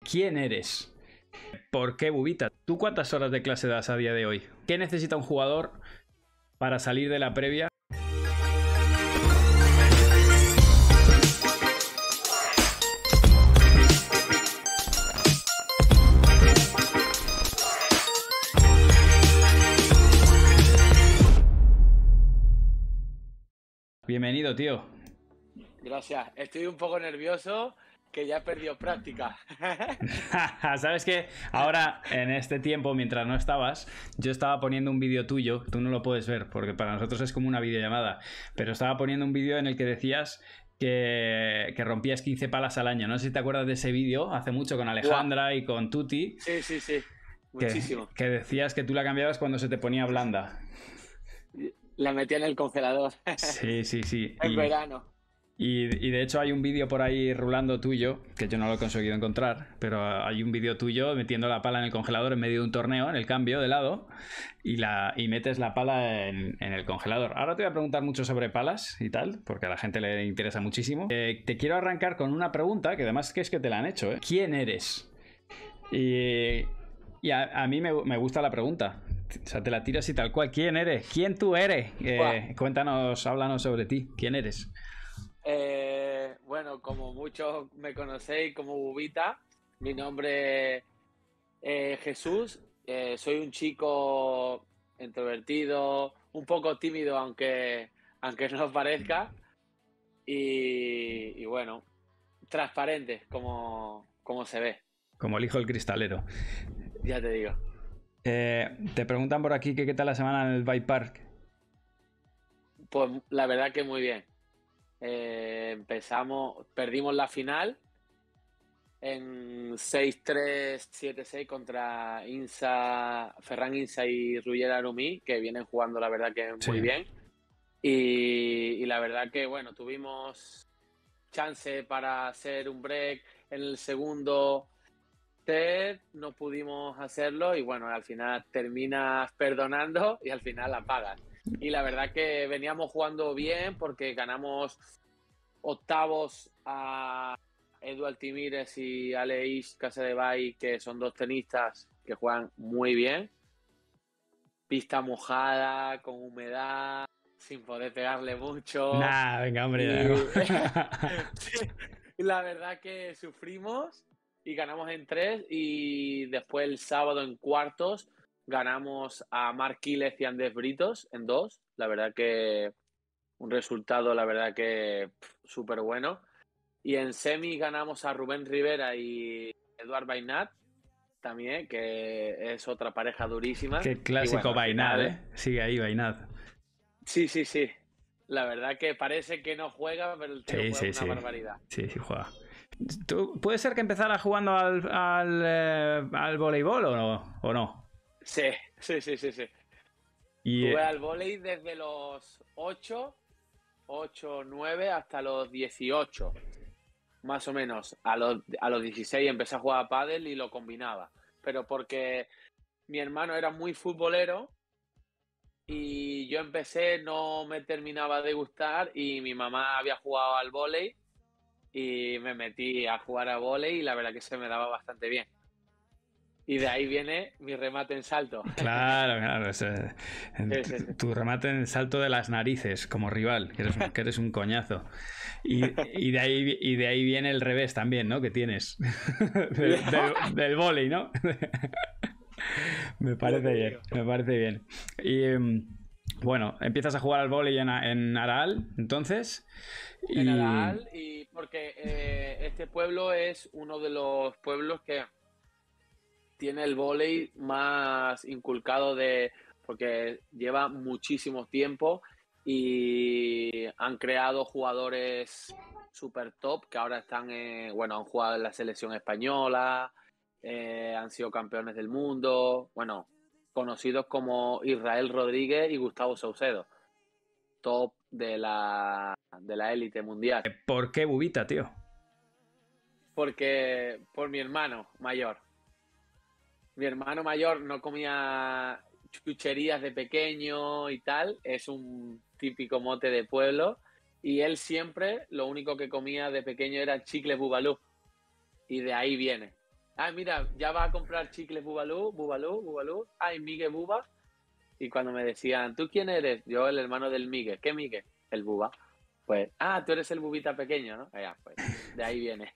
¿Quién eres? ¿Por qué Bubita? ¿Tú cuántas horas de clase das a día de hoy? ¿Qué necesita un jugador para salir de la previa? Bienvenido, tío. Gracias. Estoy un poco nervioso, que ya he perdido práctica. ¿Sabes qué? Ahora, en este tiempo, mientras no estabas, yo estaba poniendo un vídeo tuyo. Tú no lo puedes ver, porque para nosotros es como una videollamada. Pero estaba poniendo un vídeo en el que decías que rompías 15 palas al año. No sé si te acuerdas de ese vídeo, hace mucho, con Alejandra y con Tuti. Sí, sí, sí. Muchísimo. Que decías que tú la cambiabas cuando se te ponía blanda. La metí en el congelador. Sí, sí, sí. En verano. Y de hecho hay un vídeo por ahí rulando tuyo, que yo no lo he conseguido encontrar, pero hay un vídeo tuyo metiendo la pala en el congelador en medio de un torneo, en el cambio de lado, y metes la pala en el congelador. Ahora te voy a preguntar mucho sobre palas y tal, porque a la gente le interesa muchísimo. Te quiero arrancar con una pregunta, que además es que te la han hecho, ¿eh? ¿Quién eres? Y a mí me gusta la pregunta. O sea, te la tiras y tal cual. ¿Quién eres? ¿Quién tú eres? Cuéntanos, háblanos sobre ti. ¿Quién eres? Bueno, como muchos me conocéis como Bubita, mi nombre es Jesús. Soy un chico introvertido, un poco tímido, aunque no parezca. Y bueno, transparente, como se ve. Como el hijo del cristalero. Ya te digo. Te preguntan por aquí que qué tal la semana en el Bike Park. Pues la verdad que muy bien. Perdimos la final en 6-3, 7-6 contra Ferran Insa y Ruller Arumí, que vienen jugando la verdad que muy bien. Y la verdad que bueno, tuvimos chance para hacer un break en el segundo set, no pudimos hacerlo y bueno, al final terminas perdonando y al final la pagas. Y la verdad que veníamos jugando bien porque ganamos octavos a Edu Altimírez y Aleix Casadevall, que son dos tenistas que juegan muy bien. Pista mojada, con humedad, sin poder pegarle mucho. Nah, venga, hombre. Y la verdad que sufrimos y ganamos en 3 y después el sábado en cuartos ganamos a Marc Quílez y Andrés Britos en 2. La verdad que un resultado, la verdad que súper bueno. Y en semi ganamos a Rubén Rivera y Eduard Bainat, también, que es otra pareja durísima. Qué clásico, bueno, Bainat, final... ¿eh? Sigue ahí, Bainat. Sí, sí, sí. La verdad que parece que no juega, pero el tío juega una barbaridad. Sí, sí juega. ¿Puede ser que empezara jugando al voleibol o no? Sí, sí, sí, sí, sí. Jugué al vóley desde los 8, 9 hasta los 18. Más o menos. A los 16 empecé a jugar a pádel y lo combinaba. Pero porque mi hermano era muy futbolero y yo empecé, no me terminaba de gustar y mi mamá había jugado al vóley y me metí a jugar a vóley y la verdad que se me daba bastante bien. Y de ahí viene mi remate en salto. Claro, claro. Tu remate en salto de las narices como rival, que eres un coñazo. Y de ahí viene el revés también, ¿no? Que tienes. del vóley, ¿no? Me parece bien. Y bueno, empiezas a jugar al vóley en Aral, entonces. En Aral, y porque este pueblo es uno de los pueblos que tiene el vóley más inculcado porque lleva muchísimo tiempo y han creado jugadores super top que ahora están, han jugado en la selección española, han sido campeones del mundo, bueno, conocidos como Israel Rodríguez y Gustavo Saucedo, top de la élite mundial. ¿Por qué Bubita, tío? Porque por mi hermano mayor. Mi hermano mayor no comía chucherías de pequeño y tal, es un típico mote de pueblo, y él siempre lo único que comía de pequeño era chicles Bubalú, y de ahí viene. mira, ya va a comprar chicles Bubalú, Bubalú, Bubalú. Ay, Migue Buba. Y cuando me decían, ¿tú quién eres? Yo, el hermano del Migue. ¿Qué Migue? El Buba. Pues, tú eres el bubita pequeño, ¿no? Ya, pues, de ahí viene.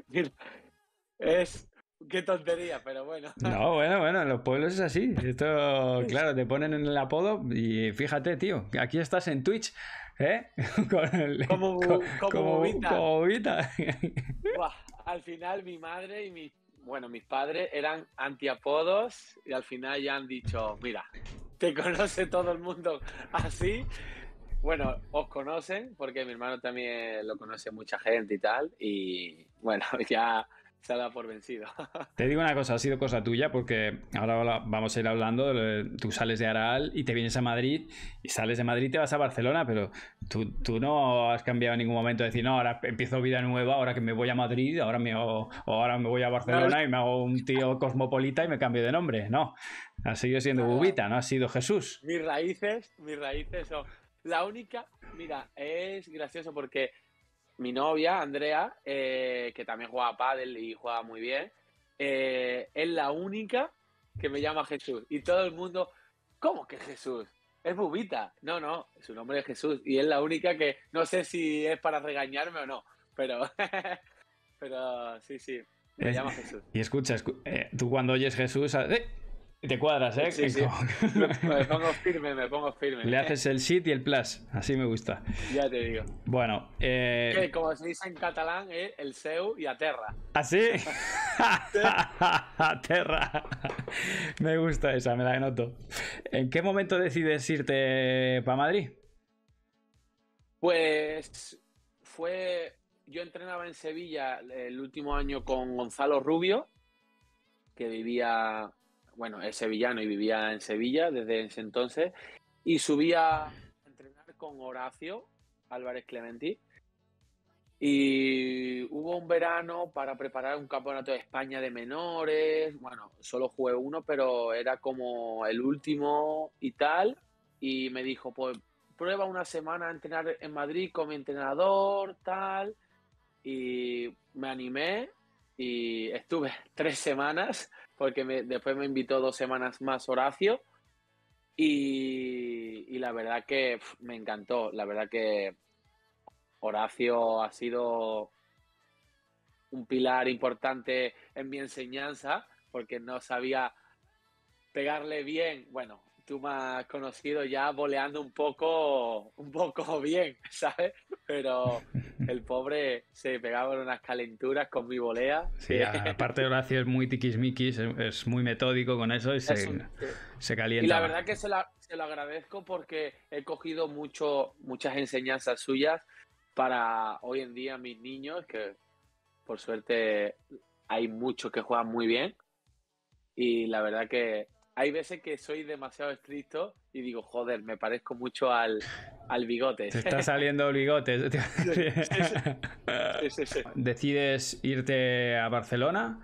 Es, qué tontería, pero bueno. No, bueno, en los pueblos es así. Esto, claro, te ponen en el apodo y fíjate, tío, aquí estás en Twitch, ¿eh? Como bubita. Como bobita. Buah, al final mi madre y mis padres eran antiapodos y al final ya han dicho, mira, te conoce todo el mundo así. Bueno, os conocen porque mi hermano también lo conoce mucha gente y tal. Y bueno, ya se ha dado por vencido. Te digo una cosa, ha sido cosa tuya porque ahora vamos a ir hablando, tú sales de Araal y te vienes a Madrid y sales de Madrid y te vas a Barcelona, pero tú no has cambiado en ningún momento de decir, no, ahora empiezo vida nueva, ahora que me voy a Madrid, ahora me voy a No, Barcelona y me hago un tío cosmopolita y me cambio de nombre. No, has seguido siendo nada. Bubita, no has sido Jesús. Mis raíces son... La única, mira, es gracioso porque mi novia, Andrea, que también juega a pádel y juega muy bien, es la única que me llama Jesús. Y todo el mundo, ¿cómo que Jesús? Es Bubita. No, su nombre es Jesús. Y es la única que no sé si es para regañarme o no, pero, pero sí, me llama Jesús. Y escucha, tú cuando oyes Jesús, te cuadras, ¿eh? Sí, sí, me pongo firme. Le haces el sit y el plus, así me gusta. Ya te digo. Bueno, Que como se dice en catalán es el seu y aterra. ¿así? Terra. Me gusta esa, me la anoto. ¿En qué momento decides irte para Madrid? Pues yo entrenaba en Sevilla el último año con Gonzalo Rubio, que vivía, bueno, es sevillano y vivía en Sevilla desde ese entonces, y subía a entrenar con Horacio Álvarez Clementi. Y hubo un verano para preparar un campeonato de España de menores. Bueno, solo jugué uno, pero era como el último y tal. Y me dijo, pues prueba una semana a entrenar en Madrid con mi entrenador, tal. Y me animé y estuve 3 semanas, porque después me invitó 2 semanas más Horacio. Y la verdad que me encantó. La verdad que Horacio ha sido un pilar importante en mi enseñanza, porque no sabía pegarle bien. Bueno, tú me has conocido ya voleando un poco bien, ¿sabes? Pero el pobre se pegaba en unas calenturas con mi volea. Sí, aparte Horacio es muy tiquismiquis, es muy metódico con eso y se calienta. Y la verdad que se lo agradezco porque he cogido muchas enseñanzas suyas para hoy en día mis niños, que por suerte hay muchos que juegan muy bien. Y la verdad que hay veces que soy demasiado estricto y digo, joder, me parezco mucho al Bigotes. Te está saliendo el bigote. Sí. ¿Decides irte a Barcelona?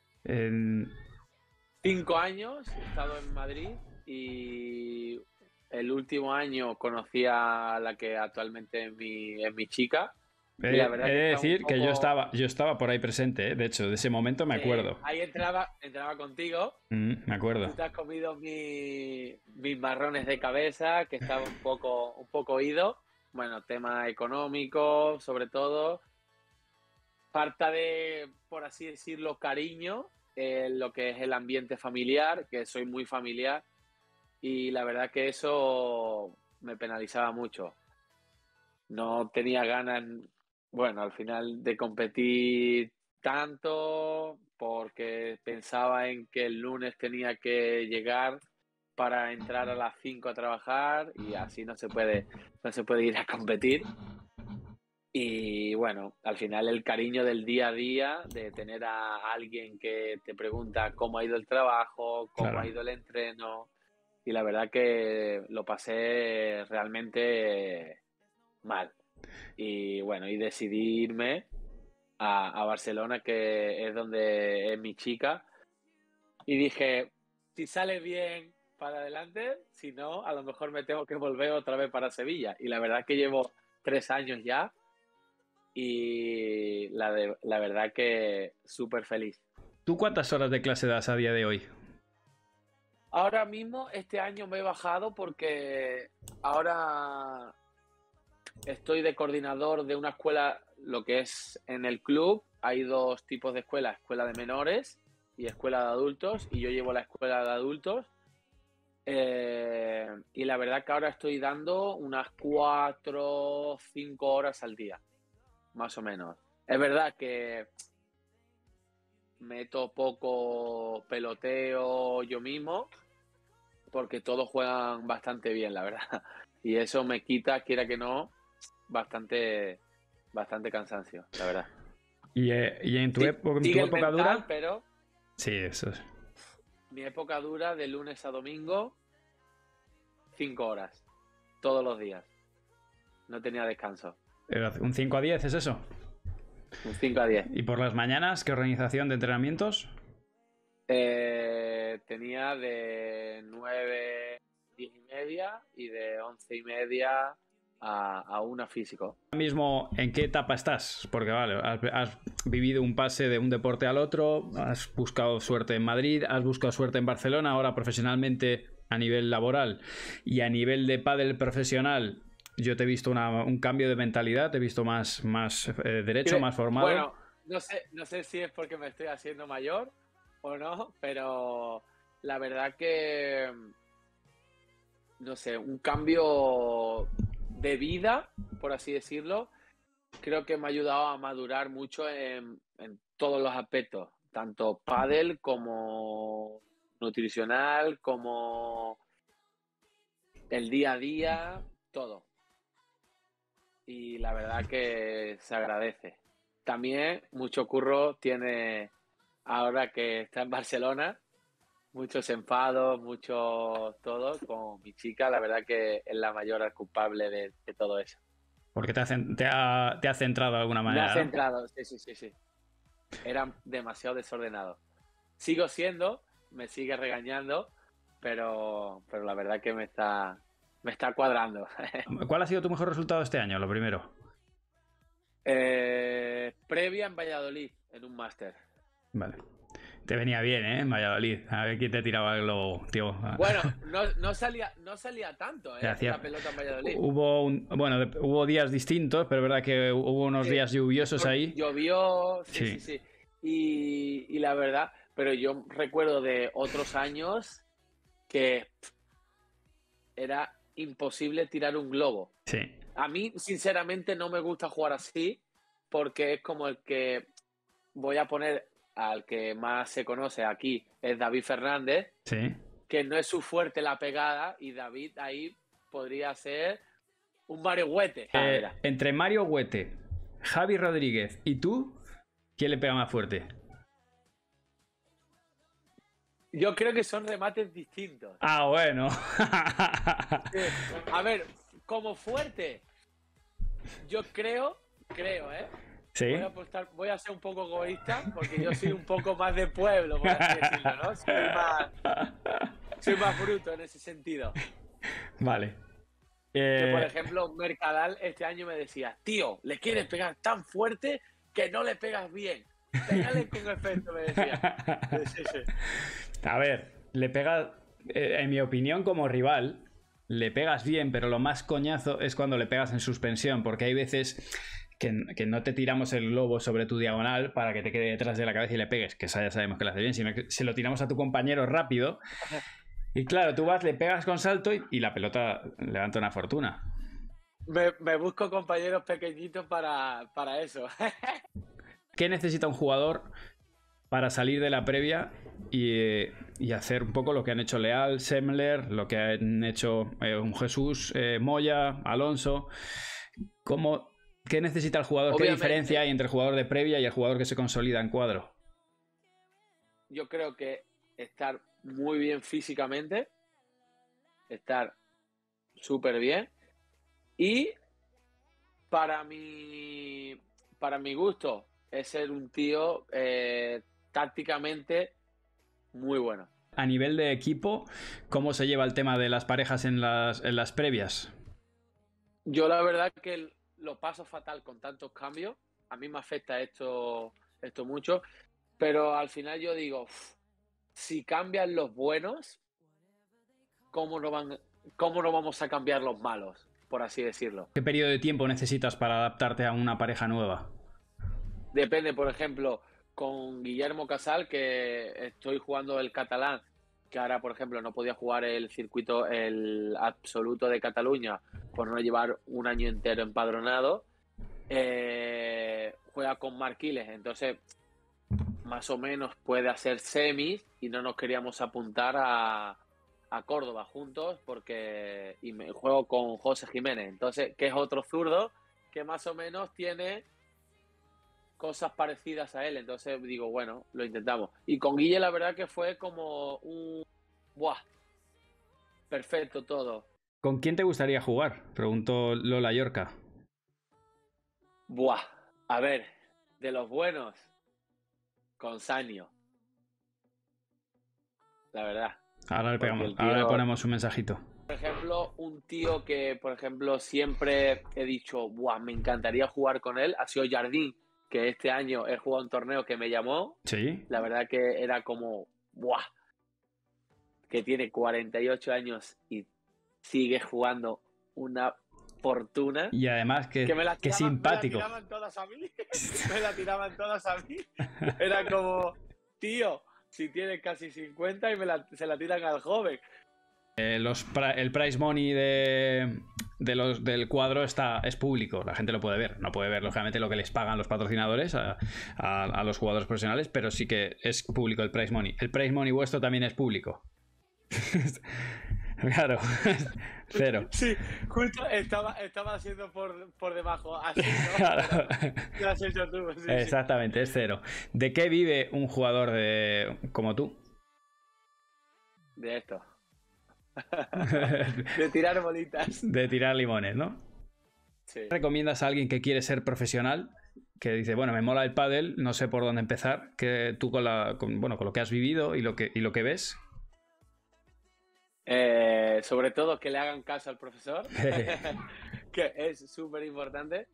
5 años he estado en Madrid y el último año conocí a la que actualmente es mi chica. He Y la verdad de que está un decir que poco... yo estaba por ahí presente, ¿eh? De hecho, de ese momento me acuerdo. Ahí entraba contigo. Me acuerdo. Tú te has comido mis marrones de cabeza, que estaba un poco ido. Bueno, tema económico, sobre todo. Falta de, por así decirlo, cariño en lo que es el ambiente familiar, que soy muy familiar. Y la verdad que eso me penalizaba mucho. No tenía ganas, bueno, al final de competir tanto porque pensaba en que el lunes tenía que llegar para entrar a las 5 a trabajar y así no se puede ir a competir. Y bueno, al final el cariño del día a día, de tener a alguien que te pregunta cómo ha ido el trabajo, cómo Claro. ha ido el entreno, y la verdad que lo pasé realmente mal. Y bueno, y decidí irme a Barcelona, que es donde es mi chica, y dije, si sale bien para adelante, si no, a lo mejor me tengo que volver otra vez para Sevilla. Y la verdad que llevo 3 años ya y la verdad que súper feliz. ¿Tú cuántas horas de clase das a día de hoy? Ahora mismo, este año me he bajado porque ahora estoy de coordinador de una escuela, lo que es en el club. Hay dos tipos de escuelas, escuela de menores y escuela de adultos, y yo llevo la escuela de adultos. Y la verdad que ahora estoy dando unas 4 o 5 horas al día, más o menos. Es verdad que meto poco peloteo yo mismo, porque todos juegan bastante bien, la verdad. Y eso me quita, quiera que no, bastante cansancio, la verdad. ¿Y en tu, en tu Sigue el época mental, dura? pero Sí, eso es. mi época dura de lunes a domingo, 5 horas, todos los días. No tenía descanso. ¿Un 5 a 10 es eso? Un 5 a 10. ¿Y por las mañanas qué organización de entrenamientos? Tenía de 9, 10 y media y de 11 y media a 1 físico. Ahora mismo, ¿en qué etapa estás? Porque vale, has vivido un pase de un deporte al otro, has buscado suerte en Madrid, has buscado suerte en Barcelona, ahora profesionalmente a nivel laboral y a nivel de pádel profesional. Yo te he visto un cambio de mentalidad, te he visto más derecho, más formado. Bueno, no sé si es porque me estoy haciendo mayor o no, pero la verdad que, no sé, un cambio de vida, por así decirlo, creo que me ha ayudado a madurar mucho en todos los aspectos, tanto pádel como nutricional, como el día a día, todo. Y la verdad que se agradece. También mucho curro tiene ahora que está en Barcelona, muchos enfados, mucho todo con mi chica. La verdad que es la mayor culpable de todo eso. Porque te ha centrado de alguna Me manera, ha ¿no? centrado, sí. Era demasiado desordenado. Sigo siendo, me sigue regañando, pero la verdad que me está cuadrando. ¿Cuál ha sido tu mejor resultado este año, lo primero? Previa en Valladolid, en un máster. Vale. Te venía bien, ¿eh? En Valladolid. A ver quién te tiraba el globo, tío. Bueno, no salía tanto, la pelota en Valladolid. Hubo días distintos, pero es verdad que hubo unos días lluviosos ahí. Llovió, sí. Y la verdad, pero yo recuerdo de otros años que era imposible tirar un globo. Sí. A mí, sinceramente, no me gusta jugar así, porque es como el que voy a poner al que más se conoce aquí, es David Fernández, Sí. que no es su fuerte la pegada, y David ahí podría ser un Mario Huete. Entre Mario Huete, Javi Rodríguez y tú, ¿quién le pega más fuerte? Yo creo que son remates distintos. Ah, bueno. A ver, como fuerte, yo creo, Sí. voy a ser un poco egoísta, porque yo soy un poco más de pueblo, por así decirlo, ¿no? Soy más bruto en ese sentido. Vale. Que, por ejemplo, Mercadal este año me decía: tío, le quieres pegar tan fuerte que no le pegas bien. Pégale con efecto, me decía. Sí. A ver, le pega, en mi opinión, como rival, le pegas bien, pero lo más coñazo es cuando le pegas en suspensión, porque hay veces que no te tiramos el globo sobre tu diagonal para que te quede detrás de la cabeza y le pegues, que esa ya sabemos que lo hace bien, sino que se lo tiramos a tu compañero rápido. Y claro, tú vas, le pegas con salto y la pelota levanta una fortuna. Me busco compañeros pequeñitos para eso. ¿Qué necesita un jugador para salir de la previa y hacer un poco lo que han hecho Leal, Semler, lo que han hecho un Jesús, Moya, Alonso? ¿Qué necesita el jugador? Obviamente, ¿qué diferencia hay entre el jugador de previa y el jugador que se consolida en cuadro? Yo creo que estar muy bien físicamente, estar súper bien, y para mi gusto es ser un tío tácticamente muy bueno. A nivel de equipo, ¿cómo se lleva el tema de las parejas en las previas? Yo la verdad que lo paso fatal con tantos cambios. A mí me afecta esto mucho. Pero al final yo digo, si cambian los buenos, ¿cómo no vamos a cambiar los malos? Por así decirlo. ¿Qué periodo de tiempo necesitas para adaptarte a una pareja nueva? Depende, por ejemplo, con Guillermo Casal, que estoy jugando el catalán, que ahora, por ejemplo, no podía jugar el circuito, el absoluto de Cataluña, por no llevar un año entero empadronado. Juega con Marquiles, entonces más o menos puede hacer semis y no nos queríamos apuntar a Córdoba juntos y me juego con José Jiménez, entonces, que es otro zurdo que más o menos tiene cosas parecidas a él, entonces digo, bueno, lo intentamos. Y con Guille la verdad que fue como un... ¡Buah! Perfecto todo. ¿Con quién te gustaría jugar? Preguntó Lola Yorca. ¡Buah! A ver, de los buenos, con Sanio. La verdad. Ahora le ponemos un mensajito. Por ejemplo, un tío que, por ejemplo, siempre he dicho, ¡buah! Me encantaría jugar con él, ha sido Jardín, que este año he jugado un torneo que me llamó. Sí. La verdad que era como, ¡buah! Que tiene 48 años y sigue jugando una fortuna. Y además que simpático. Me la tiraban todas a mí. Me la tiraban todas a mí. Era como, tío, si tienes casi 50 y se la tiran al joven. El prize money del cuadro es público, la gente lo puede ver. No puede ver, lógicamente, lo que les pagan los patrocinadores a los jugadores profesionales, pero sí que es público el prize money. El prize money vuestro también es público. Claro, 0. Sí, justo estaba haciendo por debajo, así, ¿no? Claro. Lo has hecho tú, sí, exactamente, es 0. ¿De qué vive un jugador como tú? De esto. De tirar bolitas. De tirar limones, ¿no? Sí. ¿Recomiendas a alguien que quiere ser profesional? Que dice, bueno, me mola el pádel, no sé por dónde empezar. Que tú con lo que has vivido y lo que ves. Sobre todo que le hagan caso al profesor, que es súper importante,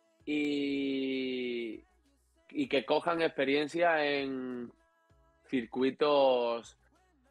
y que cojan experiencia en circuitos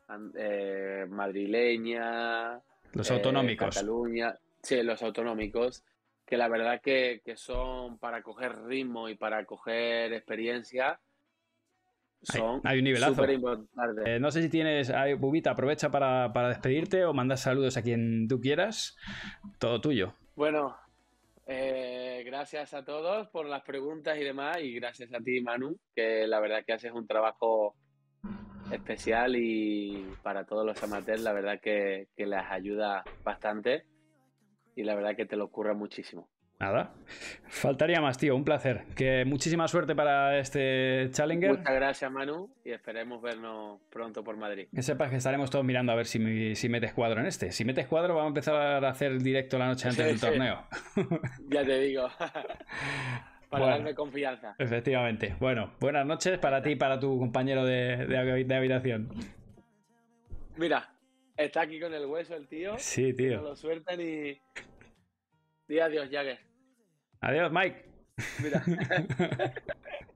madrileña, los autonómicos. Cataluña, sí, los autonómicos, que la verdad que son para coger ritmo y para coger experiencia. Hay un nivelazo. Importante. No sé si tienes... Bubita, aprovecha para despedirte o mandar saludos a quien tú quieras. Todo tuyo. Bueno, gracias a todos por las preguntas y demás, y gracias a ti, Manu, que la verdad que haces un trabajo especial, y para todos los amateurs la verdad que les ayuda bastante, y la verdad que te lo ocurre muchísimo. Nada, faltaría más, tío, un placer. Que muchísima suerte para este Challenger. Muchas gracias, Manu, y esperemos vernos pronto por Madrid. Que sepas que estaremos todos mirando a ver si metes cuadro en este. Si metes cuadro, vamos a empezar a hacer el directo la noche antes del torneo. Ya te digo. Para darme confianza. Efectivamente. Bueno, buenas noches para ti y para tu compañero de habitación. Mira, está aquí con el hueso el tío. Sí, tío. No lo sueltan y... Di adiós, Jagger. Adiós, Mike. Mira.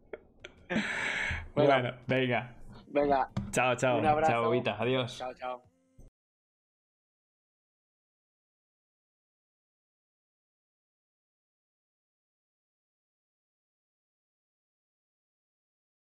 Bueno, venga. Venga. Chao, chao. Un abrazo. Chao, Bobita. Adiós. Chao, chao.